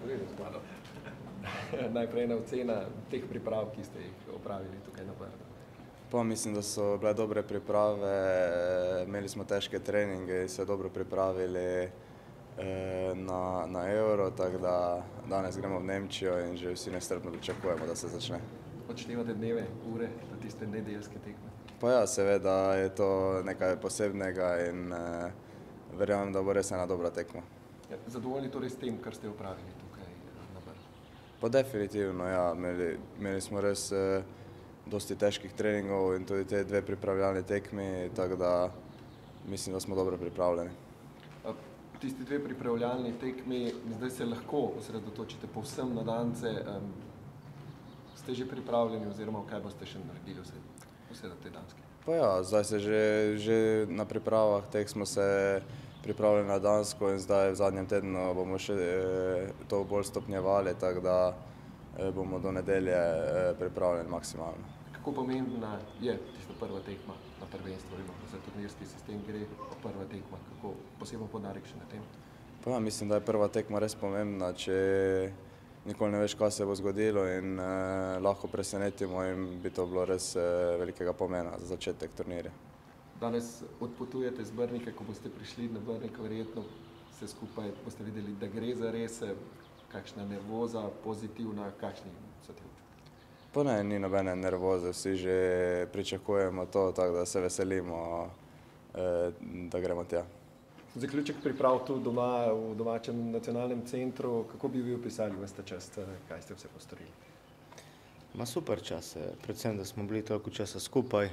Najprej ena ocena teh priprav, ki ste jih opravili tukaj na Brdu. Pa mislim, da so bile dobre priprave, imeli smo težke treninge in se dobro pripravili na Euro, tako da danes gremo v Nemčijo in že vsi nestrpno pričakujemo, da se začne. Odštevate dneve, ure na tiste nedeljske tekme? Pa ja, seveda je to nekaj posebnega in verjamem, da bo res ena dobra tekma. Zadovoljni torej s tem, kar ste opravili tukaj na Brdu? Pa definitivno, ja, imeli smo res dosti težkih treningov in tudi te dve pripravljalni tekmi, tako da mislim, da smo dobro pripravljeni. Tisti dve pripravljalni tekmi, zdaj se lahko osredotočite povsem na dance. Ste že pripravljeni oziroma kaj boste še naredili vse na te danske? Pa ja, zdaj se že na pripravah teh smo se pripravljali na dansko in zdaj v zadnjem tednu bomo še to bolj stopnjevali, tako da bomo do nedelje pripravljeni maksimalno. Kako pomembna je tista prva tekma na prvenstvu, za turnirski sistem gre prva tekma, kako poseben poudarek še na tem? Pa ja, mislim, da je prva tekma res pomembna, če nikoli ne veš, kaj se bo zgodilo in lahko presenetimo in bi to bilo res velikega pomena za začetek turnirja. Danes odpotujete z Brnike, ko boste prišli na Brnik, verjetno vse skupaj boste videli, da gre za res, kakšna nervoza, pozitivna, kakšni so ti občutki? Pa ne, ni nobene nervoze, vsi že pričakujemo to, tako da se veselimo, da gremo tja. Zaključek priprav tu doma, v domačem nacionalnem centru, kako bi vi opisali ves ta čas, kaj ste vse postorili? Super čas, predvsem, da smo bili toliko časa skupaj.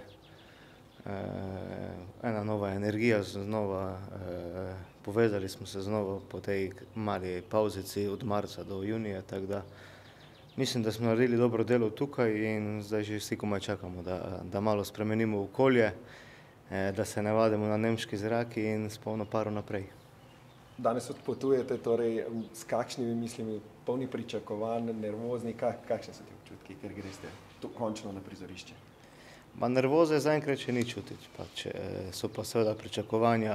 Ena nova energija, znova povezali smo se znova po tej mali pauzici od marca do junija, tako da mislim, da smo naredili dobro delo tukaj in zdaj že vsi komaj čakamo, da malo spremenimo okolje, da se navadimo na nemški zrak in s polno paro naprej. Danes odpotujete, torej s kakšnimi mislimi, polni pričakovanj, nervozni, kakšni so ti občutki, ker greste končno na prizorišče? Nervoze zaenkrat še ni čutiti, so pa seveda pričakovanja.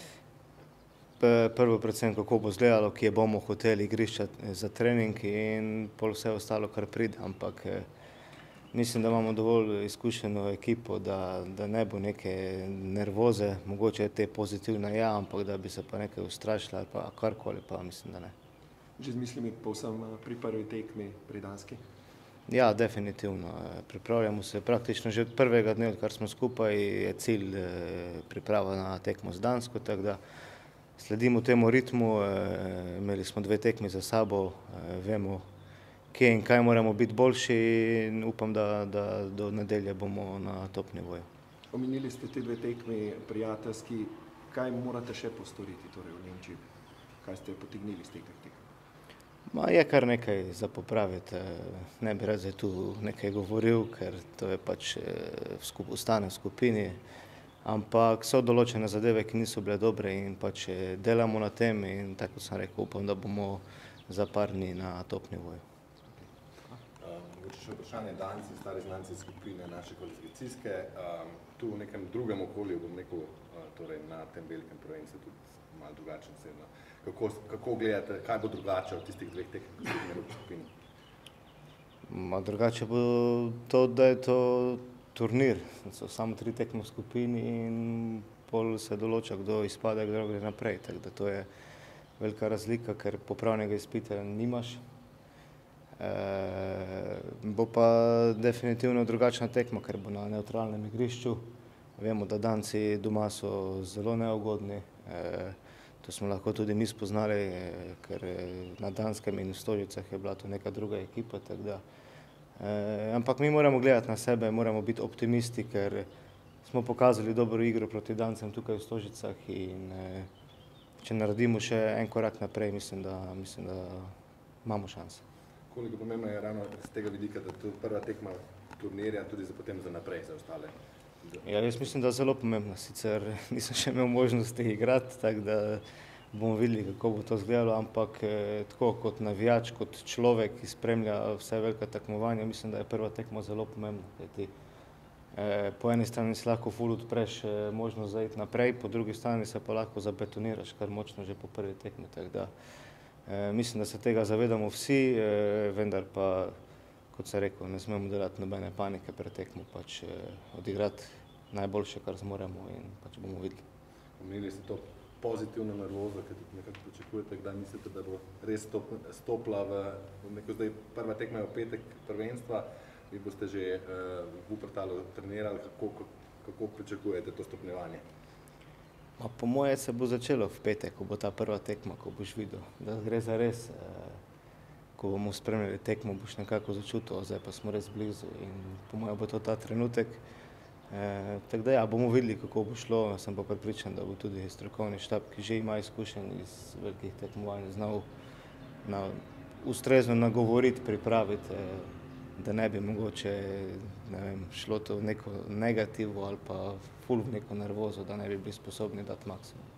Prvo predvsem, kako bo izgledalo, kje bomo hoteli igrišča za trening in pol vse ostalo, kar pride, ampak mislim, da imamo dovolj izkušeno ekipo, da ne bo neke nervoze, mogoče te pozitivne ja, ampak da bi se pa nekaj ustrašili ali pa karkoli, pa mislim, da ne. Že z mislimi povsem pri prvi tekmi pri Danski? Ja, definitivno. Pripravljamo se praktično že od prvega dne, odkar smo skupaj, je cilj priprava na tekmo z Dansko, tako da sledimo temu ritmu, imeli smo dve tekmi za sabo, vemo, kje in kaj moramo biti boljši in upam, da do nedelje bomo na top nivoju. Omenili ste te dve tekmi prijateljski, kaj morate še postoriti torej v Nemčiji? Kaj ste potegnili iz teh tekm? Je kar nekaj za popraviti, ne bi rad zdaj tu nekaj govoril, ker to je pač ostane v skupini, ampak so določene zadeve, ki niso bile dobre in pač delamo na tem in tako sem rekel, upam, da bomo za par dni na top nivoju. Mogoče še vprašanje, danci, stari znanci skupine naše kvalifikacijske, tu v nekem drugem okolju, bom rekel, torej na tem velikem prvenstvu tudi malo drugačen sedno. Kako gledate, kaj bo drugače od tistih dveh tekem, ki ste imeli v skupini? Drugače bo to, da je to turnir, so samo 3 tekme v skupini in pol se določa, kdo izpade, kdo gre naprej, tako da to je velika razlika, ker popravnega izpita nimaš. Bo pa definitivno drugačna tekma, ker bo na nevtralnem igrišču. Vemo, da Danci doma so zelo neugodni, to smo lahko tudi mi spoznali, ker na Danskem in v Stožicah je bila to neka druga ekipa, tako da. Ampak mi moramo gledati na sebe, moramo biti optimisti, ker smo pokazali dobro igro proti Dancem tukaj v Stožicah in če naredimo še en korak naprej, mislim, da imamo šanse. Koliko pomembno je ravno z tega vidika, da to prva tekma turnirja tudi potem za naprej, za ostale? Ja, jaz mislim, da je zelo pomembno, sicer nisem še imel možnosti igrati, tako da bomo videli, kako bo to izgledalo, ampak tako kot navijač, kot človek, ki spremlja vse velika tekmovanja, mislim, da je prva tekma zelo pomembna, kajti po eni strani si lahko ful odpreš možnost za iti naprej, po drugi strani se pa lahko zabetoniraš kar močno že po prvi tekmi, tako da Mislim, da se tega zavedamo vsi, vendar pa, kot sem rekel, ne smemo delati nobene panike pred tekmo, pač odigrati najboljše, kar zmoremo in pač bomo videli. Omenili ste to pozitivno nervozo, ki tudi nekako pričakujete, kdaj mislite, da bo res stopila v neko zdaj prva tekma je v petek prvenstva, vi boste že v Wuppertalu trenirali, kako pričakujete to stopnjevanje? Po moje se bo začelo v petek, ko bo ta prva tekma, ko boš videl, da gre za res. Ko bomo spremljali tekmo, boš nekako začutil, zdaj pa smo res blizu in po moje bo to ta trenutek. Tako da ja, bomo videli, kako bo šlo, sem pa prepričan, da bo tudi strokovni štab, ki že ima izkušenj iz velikih tekmovanj, znal ustrezno nagovoriti, pripraviti, da ne bi mogoče šlo to v neko negativo ali pa ful v neko nervozo, da ne bi bili sposobni dati maksimum.